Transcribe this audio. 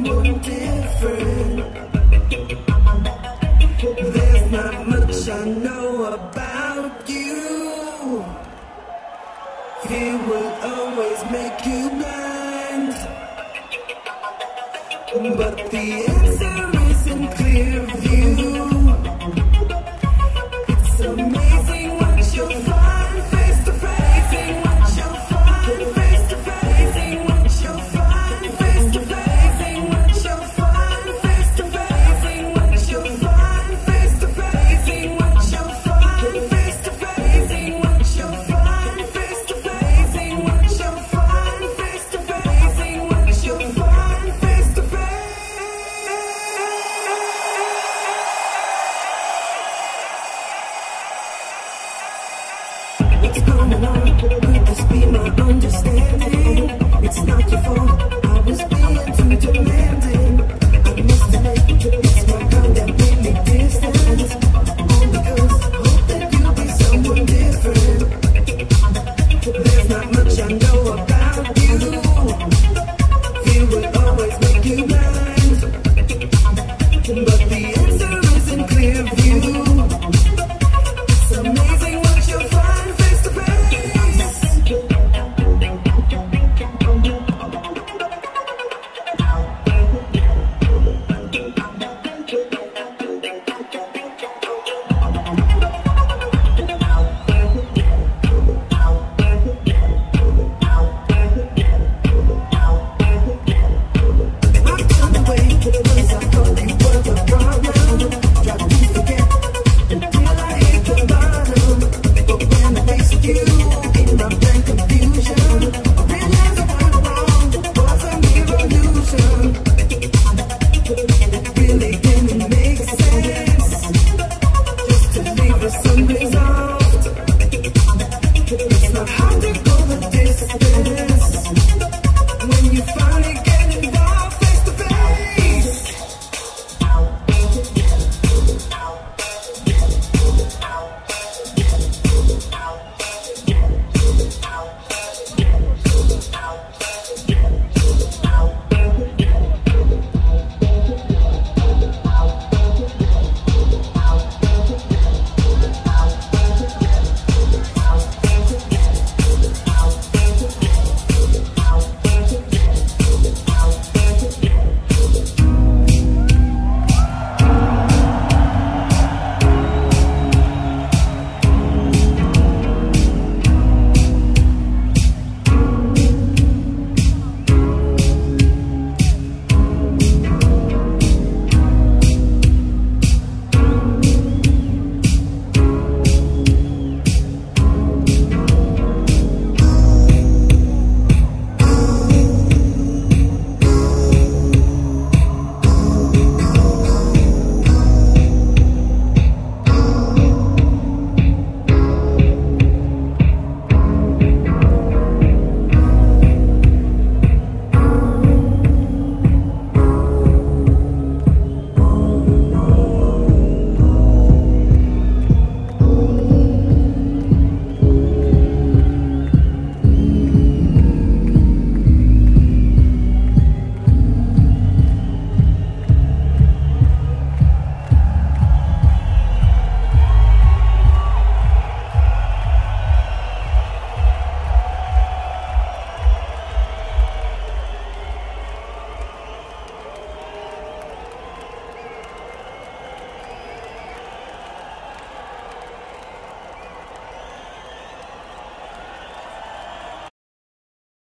someone different. There's not much I know about you. Fear will always make you blind, but the answer is in clear view. It's amazing what you'll find face to face. Amazing what you'll find face to face. Amazing what you'll find face to face. Amazing what you'll find face to face. Amazing what you'll find face to face. Amazing what you'll find face to face. Amazing what you'll find face to face. Amazing what you'll find face to face. Amazing what you'll find face to face. What's going on? Could this be my understanding? It's not your fault, I was being too demanding.